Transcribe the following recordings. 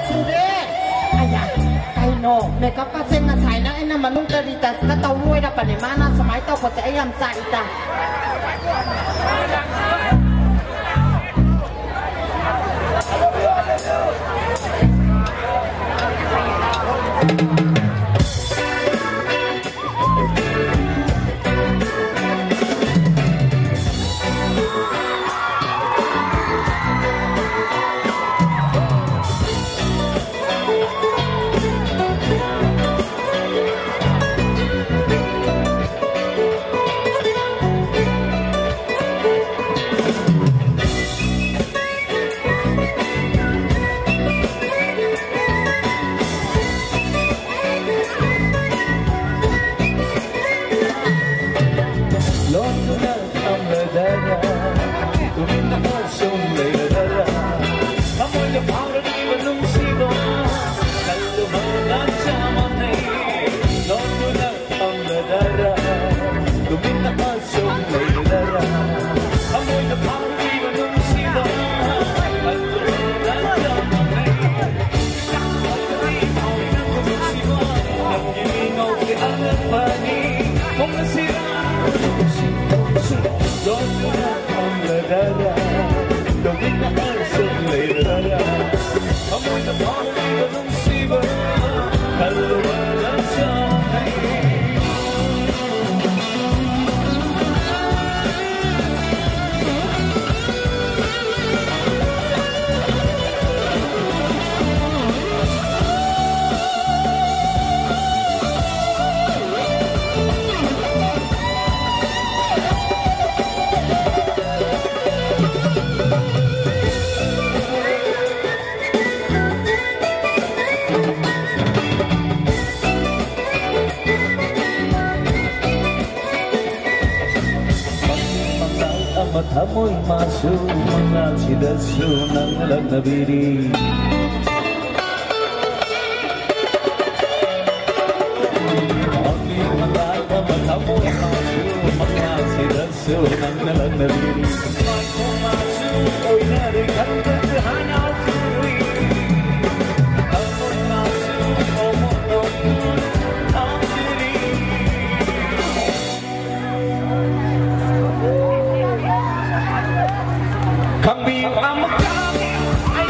Mereka pasien na China na manung terita na tawuay na panimana sa may tao ko sa ayam sa ita. Amoy maso mga sidaso ng lagnabiri. Ang limatay amoy maso mga sidaso ng lagnabiri. May pumaso o'y narikan tadhana turi. Amoy maso omong ang diri. Kambing ang magkami ay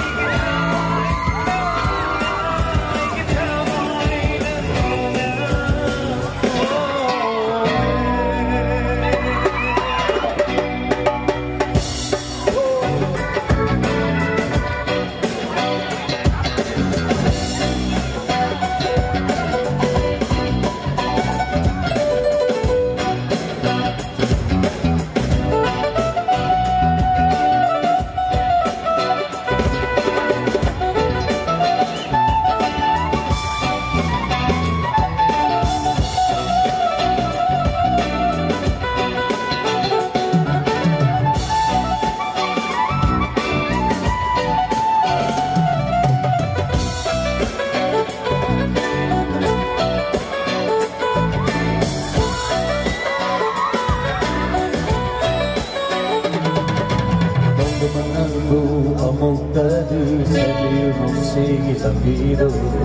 among tadi sabi mo sige tabido.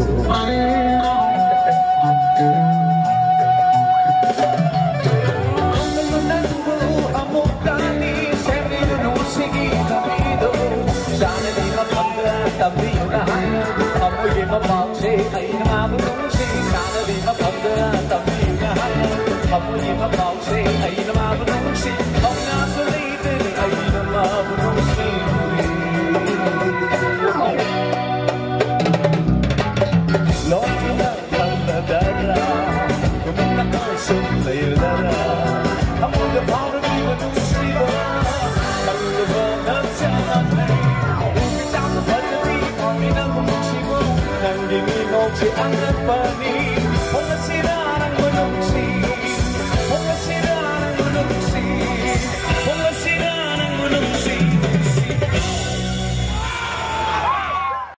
Sana di mapagda tabi yung nahanap. Amoy mapagsi ay namabunungsi. Sana di mapagda tabi yung nahanap. Amoy mapagsi ay namabunungsi. Ang nasulitin ay namabunungsi. Si ang